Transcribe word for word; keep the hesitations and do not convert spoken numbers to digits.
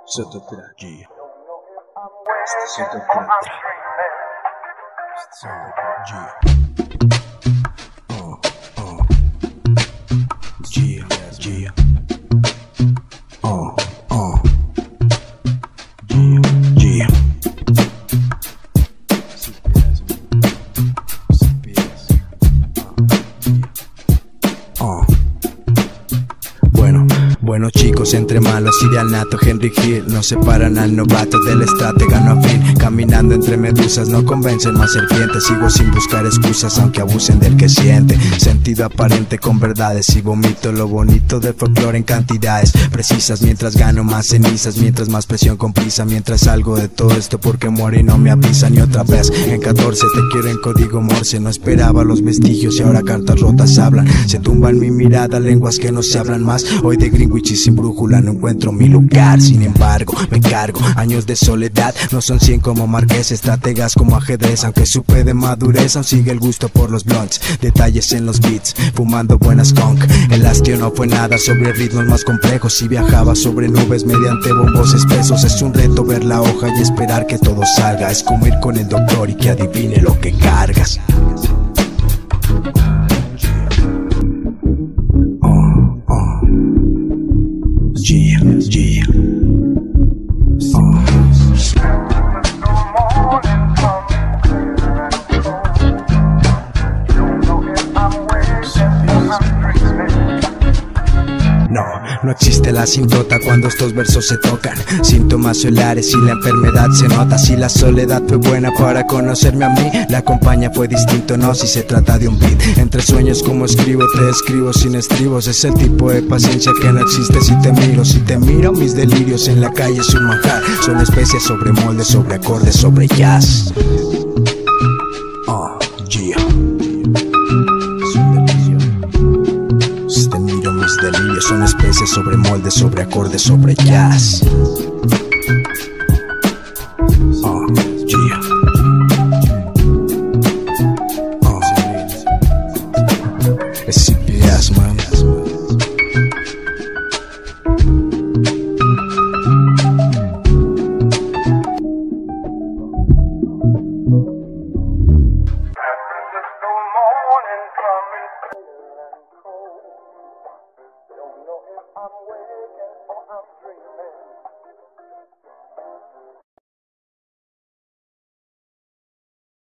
Sototra, yeah. Sototra, yeah. Oh, oh. Yeah, yeah. Oh, oh. Yeah, yeah. Oh. Bueno, bueno chicos, entre malos y de al nato Henry Hill no separan al novato del estratega no afín. Caminando entre medusas no convencen más serpientes. Sigo sin buscar excusas aunque abusen del que siente. Sentido aparente con verdades y vomito lo bonito del folclore en cantidades precisas. Mientras gano más cenizas, mientras más presión con prisa. Mientras salgo de todo esto porque muero y no me avisan. Y otra vez en catorce te quiero en código morse. No esperaba los vestigios y ahora cartas rotas hablan. Se tumban mi mirada lenguas que no se hablan más. Hoy de Greenwich y sin brújula no encuentro mi lugar. Sin embargo me cargo años de soledad. No son cien como Marqués, estrategas como ajedrez. Aunque supe de madurez aún sigue el gusto por los blunts. Detalles en los beats, fumando buenas conk. El hastio no fue nada sobre ritmos más complejos. Y viajaba sobre nubes mediante bombos espesos. Es un reto ver la hoja y esperar que todo salga. Es como ir con el doctor y que adivine lo que cargas. Yeah, yeah. Oh. No, no existe la asíntota cuando estos versos se tocan. Síntomas solares y la enfermedad se nota. Si la soledad fue buena para conocerme a mí, la compañía fue distinto, no si se trata de un beat. Entre sueños como escribo, te escribo sin estribos. Es el tipo de paciencia que no existe si te miro. Si te miro, mis delirios en la calle es un manjar. Son especies sobre moldes, sobre acordes, sobre jazz. Oh, yeah. Mis delirios son especies sobre moldes, sobre acordes, sobre jazz. Oh, yeah. Oh. Es C P S, man.